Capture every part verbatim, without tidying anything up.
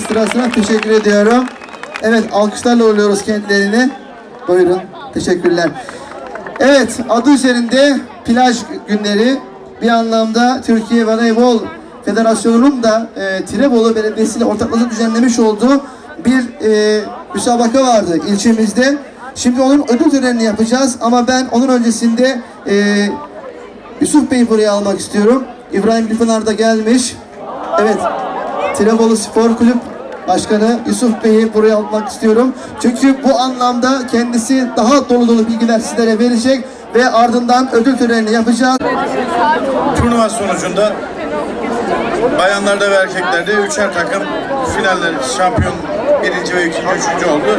orkestrasına teşekkür ediyorum. Evet, alkışlarla uğurluyoruz kendilerini. Buyurun, teşekkürler. Evet, adı üzerinde plaj günleri, bir anlamda Türkiye Voleybol Federasyonu'nun da e, Tirebolu Belediyesi ile ortaklaşa düzenlemiş olduğu bir e, müsabaka vardı ilçemizde. Şimdi onun ödül törenini yapacağız ama ben onun öncesinde e, Yusuf Bey'i buraya almak istiyorum. İbrahim Gülpınar da gelmiş. Evet, Tirebolu Spor Kulüp Başkanı Yusuf Bey'i buraya almak istiyorum. Çünkü bu anlamda kendisi daha dolu dolu bilgiler sizlere verecek ve ardından ödül törenini yapacağız. Turnuva sonucunda bayanlarda ve erkeklerde üçer takım finaller şampiyon birinci ve ikinci, üçüncü oldu.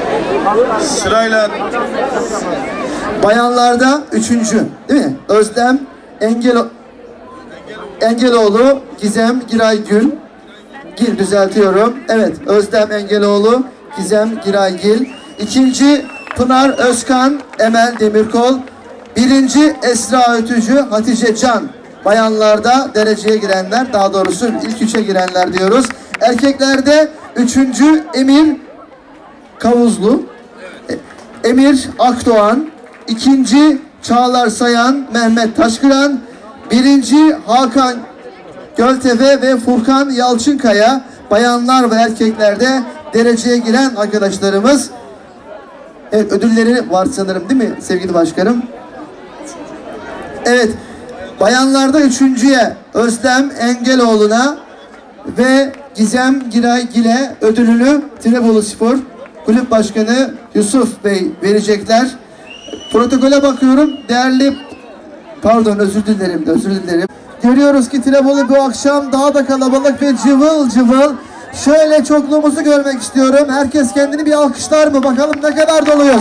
Sırayla bayanlarda üçüncü, değil mi? Özlem Engelo Engeloğlu, Gizem Giray Gül. Gil düzeltiyorum. Evet, Özlem Engeloğlu, Gizem Giray Gil. İkinci Pınar Özkan, Emel Demirkol. Birinci Esra Ötücü, Hatice Can. Bayanlarda dereceye girenler, daha doğrusu ilk üçe girenler diyoruz. Erkeklerde üçüncü Emir Kavuzlu, Emir Akdoğan. İkinci Çağlar Sayan, Mehmet Taşkıran. Birinci Hakan Göltepe ve Furkan Yalçınkaya. Bayanlar ve erkeklerde dereceye giren arkadaşlarımız. Evet, ödülleri var sanırım, değil mi sevgili başkanım? Evet, bayanlarda üçüncüye Özlem Engeloğlu'na ve Gizem Giray Gil'e ödülünü Tirebolu Spor Kulüp Başkanı Yusuf Bey verecekler. Protokole bakıyorum. Değerli, pardon özür dilerim, özür dilerim. Görüyoruz ki Tirebolu bu akşam daha da kalabalık ve cıvıl cıvıl. Şöyle çokluğumuzu görmek istiyorum. Herkes kendini bir alkışlar mı? Bakalım ne kadar doluyuz.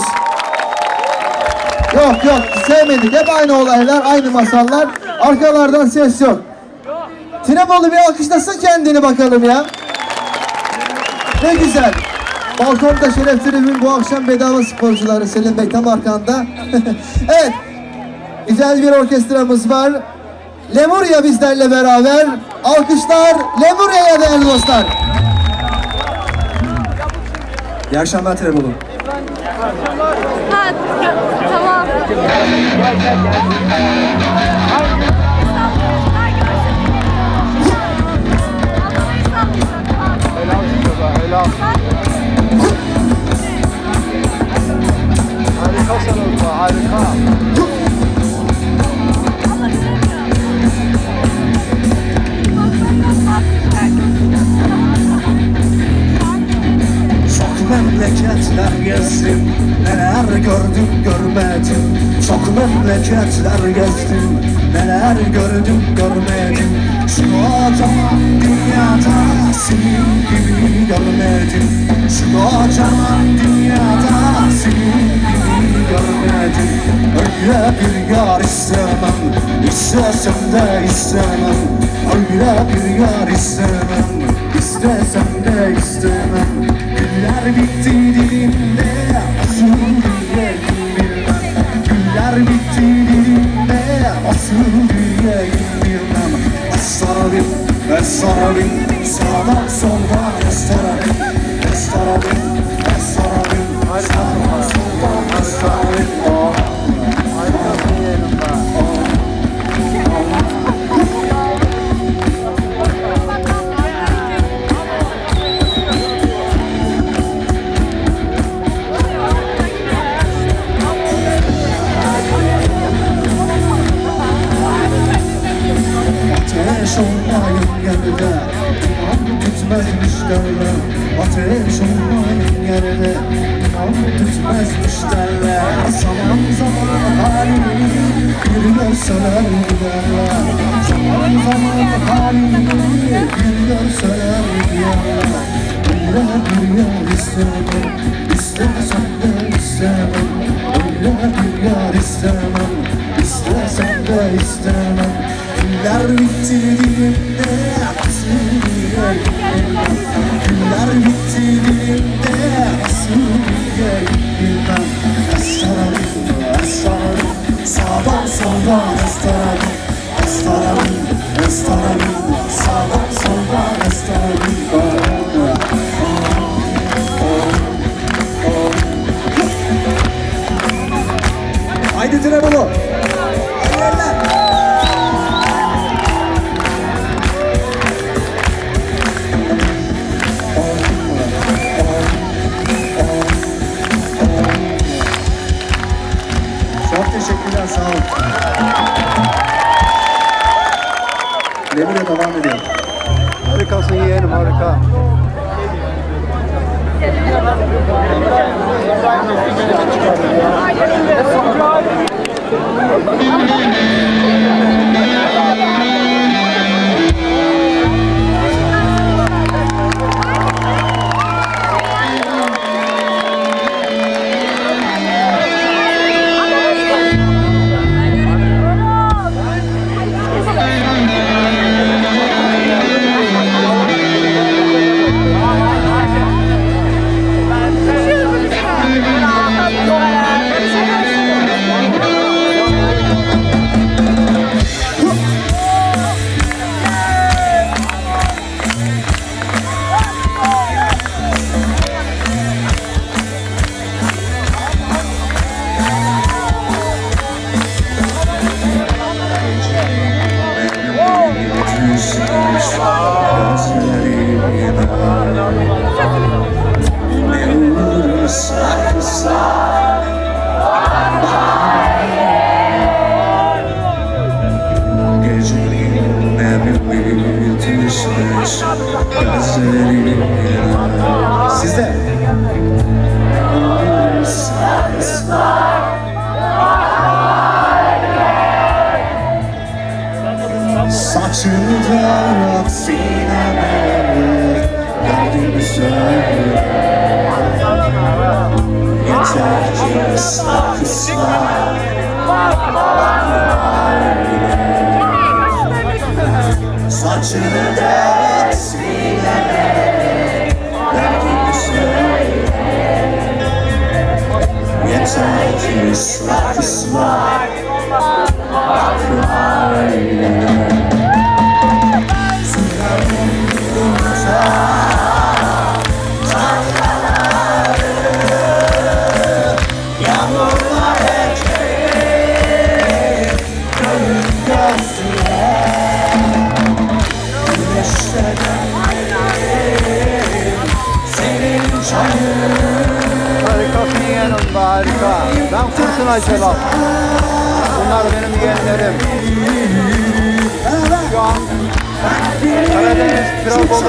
Yok yok, sevmedik. Hep aynı olaylar, aynı masallar. Arkalardan ses yok. Tirebolu bir alkışlasın kendini bakalım ya. Ne güzel. Balkonda Şeref Tribün bu akşam bedava sporcuları. Selim Bey tam arkanda. Evet. Güzel bir orkestramız var. Lemuria bizlerle beraber. Alkışlar Lemuria'ya değerli dostlar. İyi akşamlar Tirebolu. Ha, tamam. Helal. Harika sanatçı, harika. Çok memleketler gezdim, neler gördüm görmedim. Çok memleketler gezdim, neler gördüm görmedim. Şu kocaman dünyada senin gibi görmedim. Şu kocaman dünyada senin gibi görmedim. Öyle bir yar istemem, istesem de istemem. Öyle bir yar istemem, istesem de istemem. Güller bitti dilimde, asıl diyeyim bilmem. Güller bitti dilimde, asıl diyeyim bilmem. Estarabim, estarabim, sağdan soldan estarabim. Estarabim, estarabim, sağdan soldan estarabim. Harikasın yeğenim be. Ateş olmayın yerde, iman tütmezmiş derler. Ateş olmayın yerde, iman tütmezmiş derler. Zaman zaman halini bir görseler giderler. Zaman zaman halini bir görseler giderler. Öyle bir yar istemem, istesem de istemem. Öyle bir yar istemem, istesem de istemem. Güller bitti dilimde, asıl diyeyim bilmem. Güller bitti dilimde, asıl diyeyim bilmem. Estarabim, estarabim, sağdan soldan estarabim. Estarabim, estarabim, sağdan soldan estarabim. Harika. Sizde. Saçını da sineme derdimi söyle. Yeter ki ıslah ıslah saçını da sineme derdimi söyle. Yeter ki ıslah ıslah bakma öyle. Harikasın yeğenim be, harika. Ben Fırtına Celal. Bunlar benim yeğenlerim. Şu an Karadeniz Trabolu.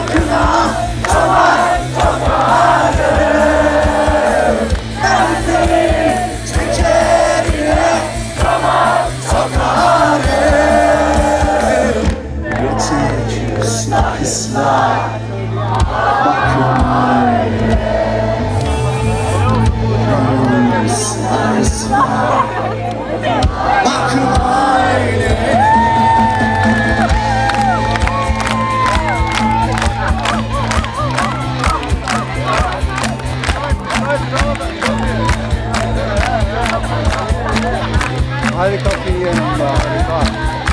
Islah ıslah bakma öyle. Islah ıslah bakma öyle. Harikasın yeğenim be, harika.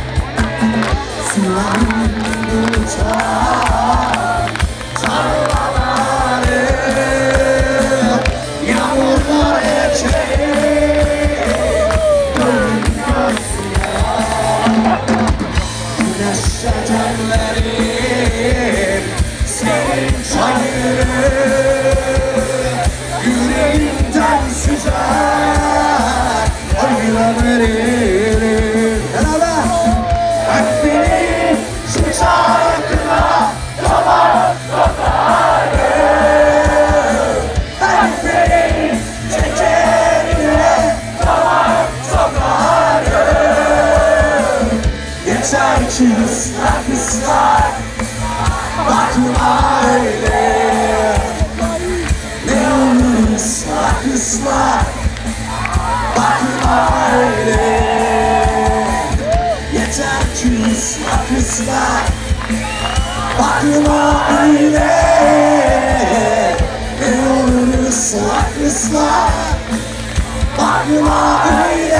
Yağmurlar erecek güneş edenlerim senin çayırın yüreğimden süzer aylar veririm. Hep benim şu şarkına dalar dalarım. Hep benim tekerine dalar dalarım. Yeter ki ıslak ıslak bakma öyle. Ne olur ıslak ıslak bakma öyle. Yeter ki ıslak ıslak bakma öyle. Ne olur ıslak ıslak bakma öyle.